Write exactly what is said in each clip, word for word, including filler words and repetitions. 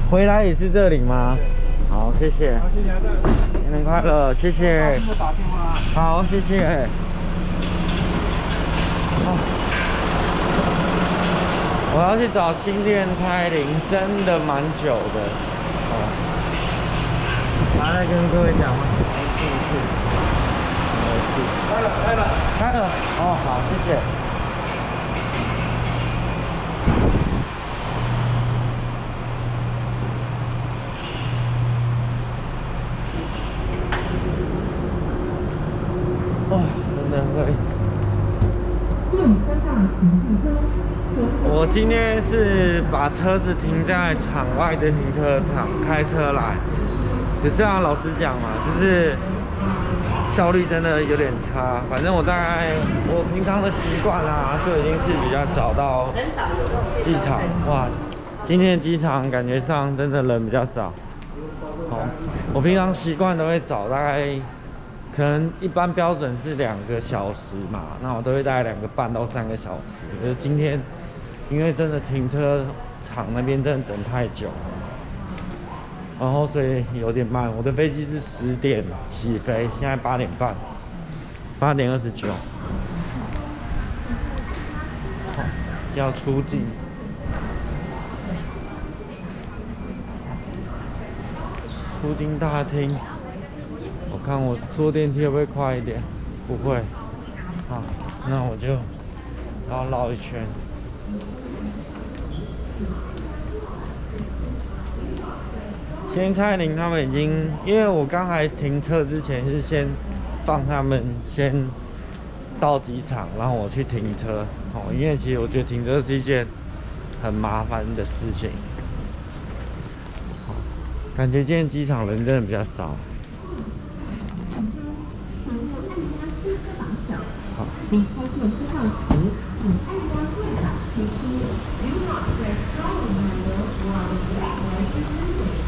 回来也是这里吗？好，谢谢。 好，谢谢。 新年快乐，谢谢。 打电话。 好，谢谢。哦，我要去找新店蔡琳，真的蛮久的。哦，还在跟各位讲吗？没兴趣。没事。开了，开了，开了。哦，好，谢谢。哇，真的会。我今天是把车子停在场外的停车场，开车来。可是啊，老实讲嘛，就是效率真的有点差。反正我大概我平常的习惯啊，就已经是比较早到机场。哇，今天的机场感觉上真的人比较少。好，我平常习惯都会早大概。可能一般标准是两个小时嘛，那我都会大概两个半到三个小时。可是今天，因为真的停车场那边真的等太久，然后所以有点慢。我的飞机是十点起飞，现在八点半，八点二十九，要出境。出境大厅。我看我坐电梯会不会快一点？不会。好，那我就然后绕一圈。先蔡琳他们已经，因为我刚才停车之前是先放他们先到机场，然后我去停车。哦，因为其实我觉得停车是一件很麻烦的事情。感觉今天机场人真的比较少。好。离开电梯号时，请按压电把推出。Do not press strong handle while the black light is moving.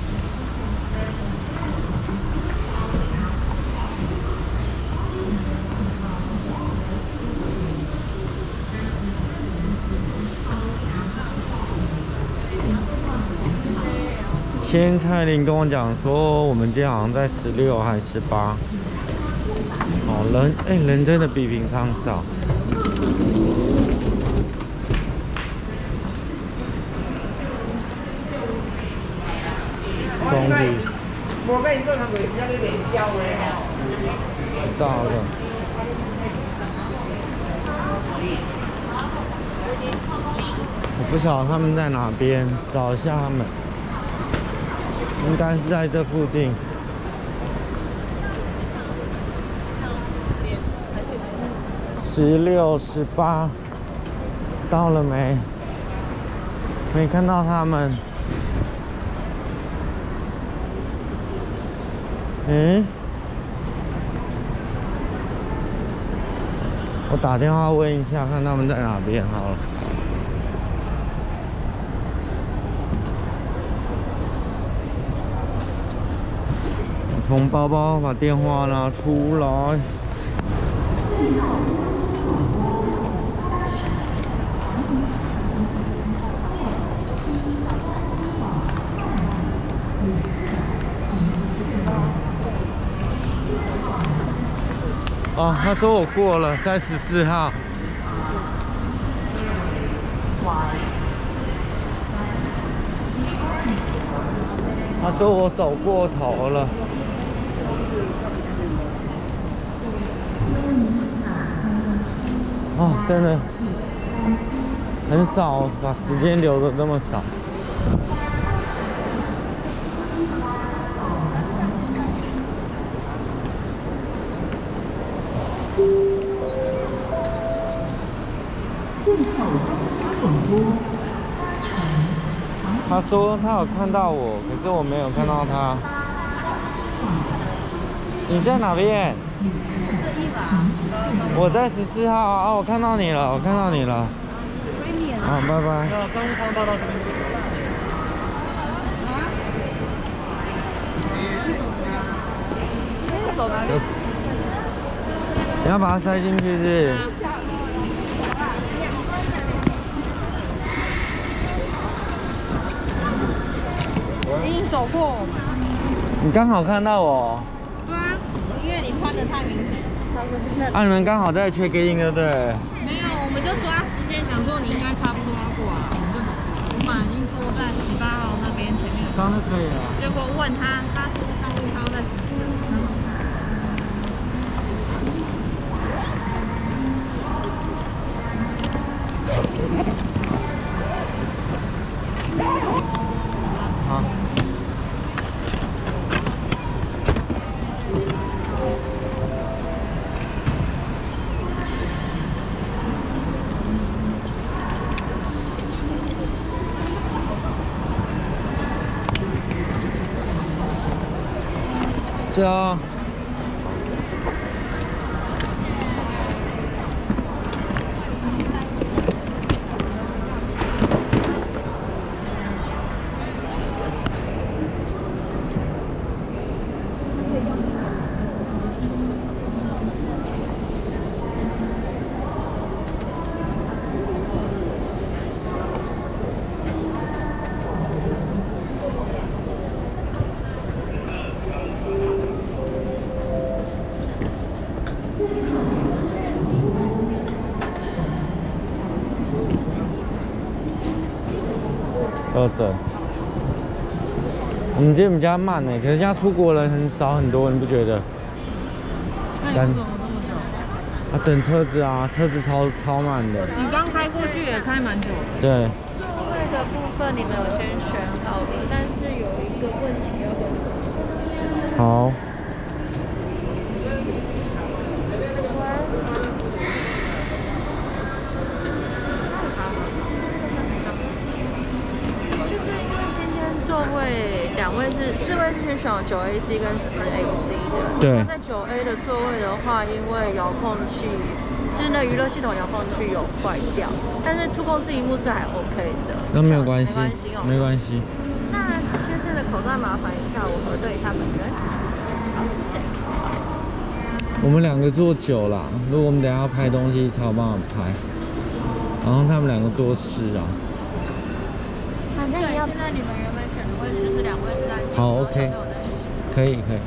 先蔡琳跟我讲说，我们今天好像在十六还是十八。哦，人哎、欸，人真的比平常少。终于到了。我不晓得他们在哪边，找一下他们。应该是在这附近。十六、十八，到了没？没看到他们。嗯？我打电话问一下，看他们在哪边好了。从包包把电话拿出来。哦，他说我过了，在十四号。他说我走过头了。哦，真的很少把时间留得这么少。他说他有看到我，可是我没有看到他。你在哪边？我在十四号啊！我看到你了，我看到你了。好，拜拜。商务舱报到这边去。走哪里？你要把它塞进去是不是？喂。 你走过我们。 你刚好看到我。 对啊，因为你穿的太明显。 啊，你们刚好在 check in 对不对？ 没有，我们就抓时间，想说你应该差不多要过来，我们就走。我本来已经坐在十八号那边前面。 这样就可以了。 结果问他，他说上路他要在十四。 好。对啊。要等。我们今天比较慢呢，可是现在出国人很少很多，你不觉得？ 那你怎么这么久？ 啊，等车子啊，车子超超慢的。 你刚开过去也开蛮久的。 对。 座位的部分你们有先选好了，但是有一个问题要跟你说。 好。 座位两位是四位是先选九 A C 跟十 A C 的。 对。 在九 A 的座位的话，因为遥控器就是那娱乐系统遥控器有坏掉，但是触控式萤幕是还 OK 的。 那没有关系， 没关系哦。 没关系。 那先生的口罩麻烦一下，我核对一下本人。好，谢谢。 我们两个坐九啦，如果我们等一下要拍东西才有办法拍。然后他们两个坐十啊。 对，现在你们原本选的位置就是两位是在好 ，OK， 可以可以。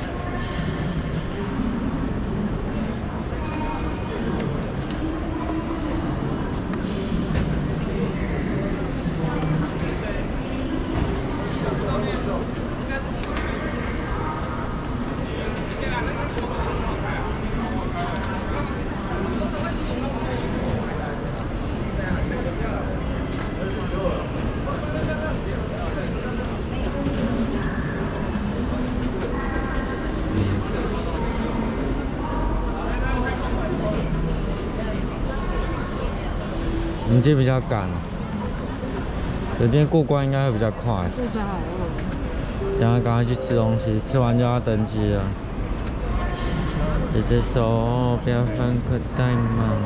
我们今天比较赶，有今天过关应该会比较快。 肚子好饿。 等下赶快去吃东西，吃完就要登机了。姐姐手不要放口袋嘛。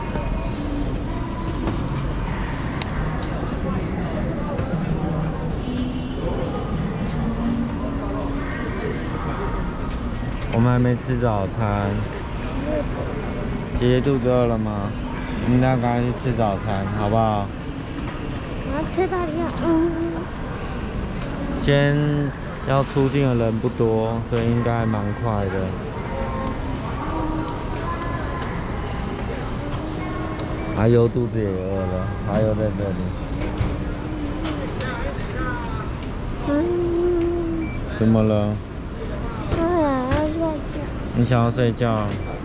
我们还没吃早餐。姐姐肚子饿了吗？我们等下赶快去吃早餐，好不好？ 我要吃到你嗯。 今天要出境的人不多，所以应该蛮快的。阿优肚子也饿了，阿优在这里。 嗯。 怎么了？ 我想要睡觉。 你想要睡觉？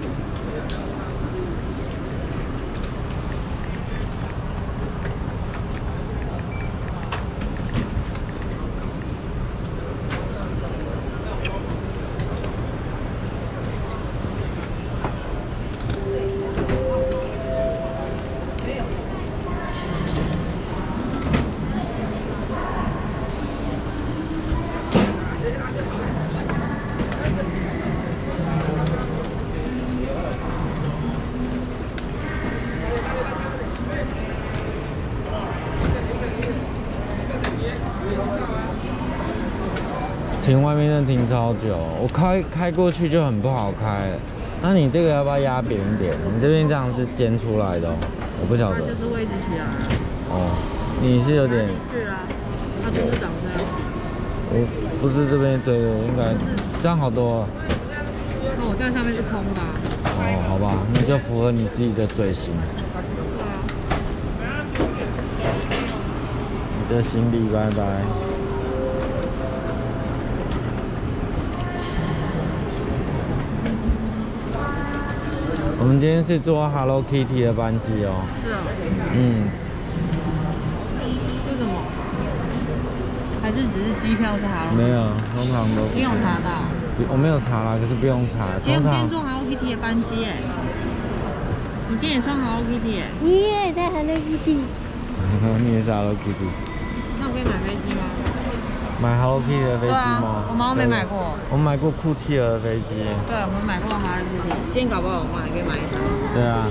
停外面真的停超久，我开开过去就很不好开了。那你这个要不要压扁一点？你这边这样是尖出来的哦，我不晓得。 它就是位置起来。 哦，你是有点。 是啊，它就是长这样。 我不是这边，对对，应该这样好多了。 那我这样下面是空的、啊。 哦，好吧，那就符合你自己的嘴型。 对啊。 你的行李，拜拜。我们今天是坐 Hello Kitty 的班机哦。 是啊。 嗯。 为什么？还是只是机票是 Hello？ 没有，通常都。 你有查到？ 我没有查啦，可是不用查。 今天通常今天坐 Hello Kitty 的班机哎。你今天也穿 Hello Kitty 哎。 你也在 Hello Kitty。 你也是 Hello Kitty。 那我可以买飞机吗？ 买 Hello Kitty 的飞机吗？ 对啊，我们都没买过。 我买过酷企鹅的飞机。 对，我们买过 Hello Kitty。今天搞不好我们还可以买一张。 对啊。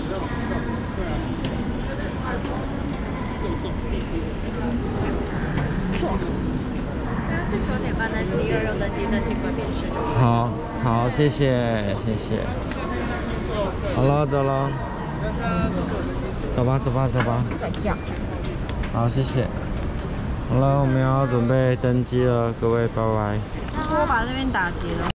是九点半的 C 二用登机证进贵宾室就可以。 好，好，谢谢，谢谢。好了，走了。走吧，走吧，走吧。 睡觉。 好，谢谢。好了，我们要准备登机了，各位，拜拜。 我把这边打结了。